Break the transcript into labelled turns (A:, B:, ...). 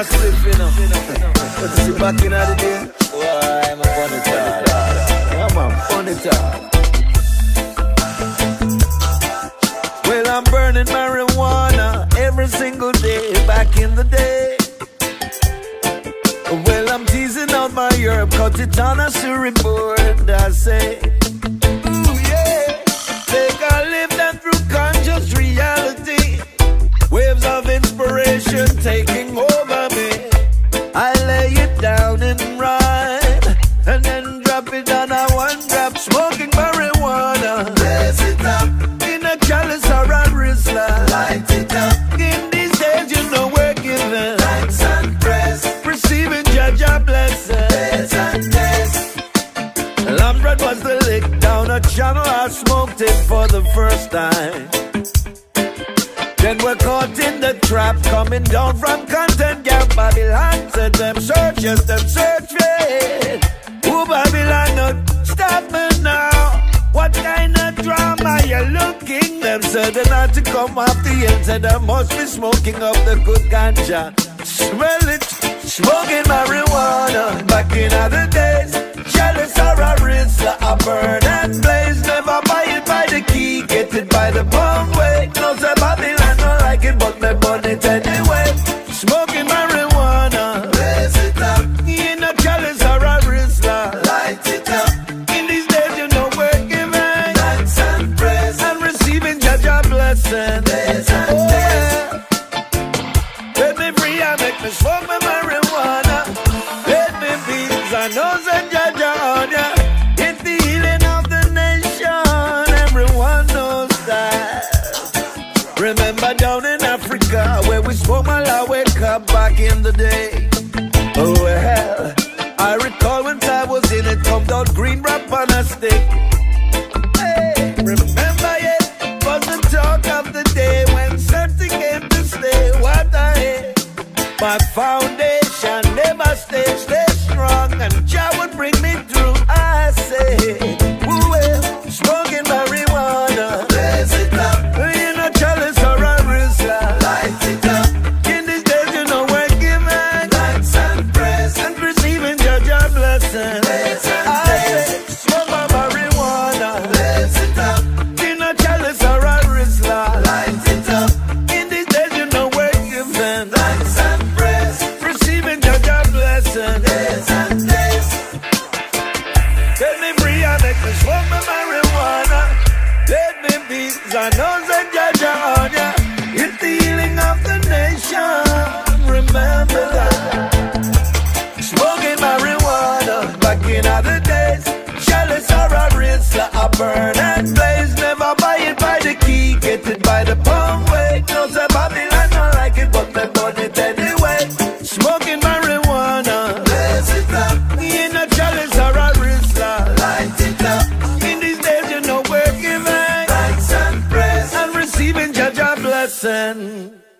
A: a spliff, you know. But you see back in the day, why I'm a funny child. I'm a funny child. Well, I'm burning marijuana every single day back in the day. Well, I'm teasing out my herb, cut it on a surfboard, I say. Ooh, yeah. Take a live that through conscious reality. Waves of inspiration taking over me. I lay it down and ride, and then drop it on a one drop, smoking marijuana. Blaze it up in a chalice or a Brinsley. Light it up. In these days, you know we're giving thanks and praise, receiving Jaja blessing. Praise and praise. Lamb bread was the lick down a channel. I smoked it for the first time. Then we're caught in the trap, coming down from content gap. Babylon said them search, yes, them search for. Who Babylon not stop me now? What kind of drama you looking? Them said they not to come off the end, said I must be smoking up the good ganja. Smell it, smoking marijuana. Back in other days, chalice or a Brinsley, a burn and blaze. Never buy it by the key, get it by the pound weight. No say Babylon don't like it, but me burn it anyway. Smoking marijuana, blaze it up. In a chalice or a Brinsley, light it up. In these days, you know we're giving thanks and praise, and receiving Jaja blessing. Blaze and blaze. Let me free and make me smoke my marijuana. Let me be, I know that Jaja on ya. It's the healing of the nation. Everyone knows that. Remember down in Africa where we smoke Malaweka back in the day. Oh well, I recall when I was in it, come out green wrap on a stick. Hey, remember it was the talk of the day when something came to stay. What I hate, my foundation never stay strong, and Jah would bring me through. I say, ooh, well, smoking marijuana, blaze it up. In a chalice or a Brinsley, light it up. In these days, you know we're giving thanks and praise, and receiving Jaja blessing. Blaze and blaze. I say, smoke my marijuana, blaze it up. In a chalice or a Brinsley, light it up. In these days, you know we're giving thanks and praise, receiving Jaja blessing. Blaze and blaze. Let me free and make me smoke my marijuana. Let me be, I know that Jaja on ya. It's the healing of the nation. Remember that. Smoking marijuana back in other days. Chalice or a Brinsley, a burn and blaze. Never buy it by the key, get it by the pound weight. No say Babylon don't like it, but me burn it anyway. Smoking marijuana, blaze it up. In a chalice or a Brinsley, light it up. In these days, you know we're giving thanks and praise, and receiving Jaja blessing.